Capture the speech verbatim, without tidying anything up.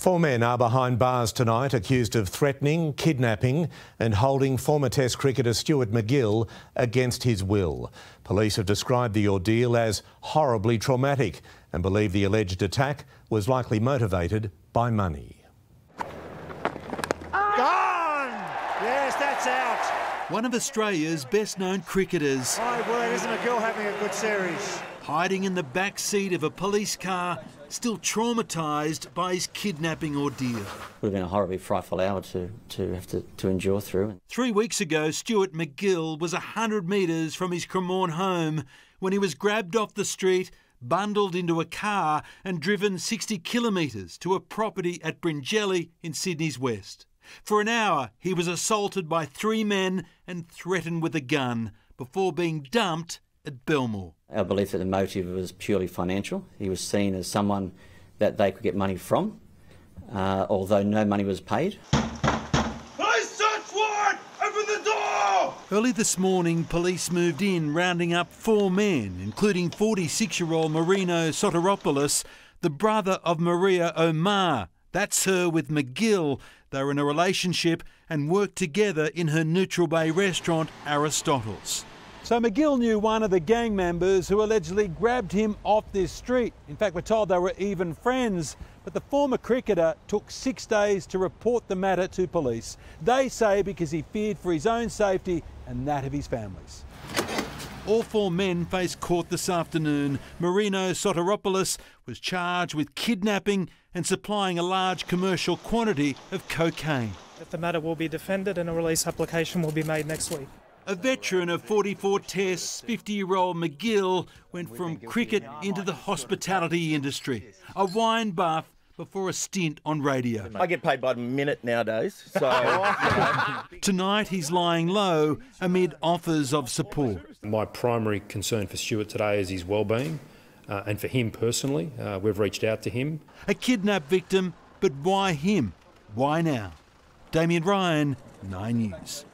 Four men are behind bars tonight accused of threatening, kidnapping and holding former Test cricketer Stuart MacGill against his will. Police have described the ordeal as horribly traumatic and believe the alleged attack was likely motivated by money. Gone! Yes, that's out. One of Australia's best-known cricketers. My word, isn't MacGill having a good series? Hiding in the back seat of a police car, still traumatised by his kidnapping ordeal. Would have been a horribly frightful hour to, to have to, to endure through. Three weeks ago, Stuart MacGill was one hundred metres from his Cremorne home when he was grabbed off the street, bundled into a car and driven sixty kilometres to a property at Bringelly in Sydney's west. For an hour, he was assaulted by three men and threatened with a gun before being dumped at Belmore. Our belief that the motive was purely financial. He was seen as someone that they could get money from, uh, although no money was paid. Police search warrant! Open the door! Early this morning, police moved in, rounding up four men, including forty-six-year-old Marino Soteropoulos, the brother of Maria Omar. That's her with MacGill. They were in a relationship and worked together in her Neutral Bay restaurant, Aristotle's. So MacGill knew one of the gang members who allegedly grabbed him off this street. In fact, we're told they were even friends. But the former cricketer took six days to report the matter to police. They say because he feared for his own safety and that of his family's. All four men face court this afternoon. Marino Soteropoulos was charged with kidnapping and supplying a large commercial quantity of cocaine. The matter will be defended and a release application will be made next week. A veteran of forty-four tests, fifty-year-old MacGill went from cricket into the hospitality industry, a wine buff before a stint on radio. I get paid by the minute nowadays, so... Tonight he's lying low amid offers of support. My primary concern for Stuart today is his well-being, uh, and for him personally. Uh, we've reached out to him. A kidnapped victim, but why him? Why now? Damien Ryan, Nine News.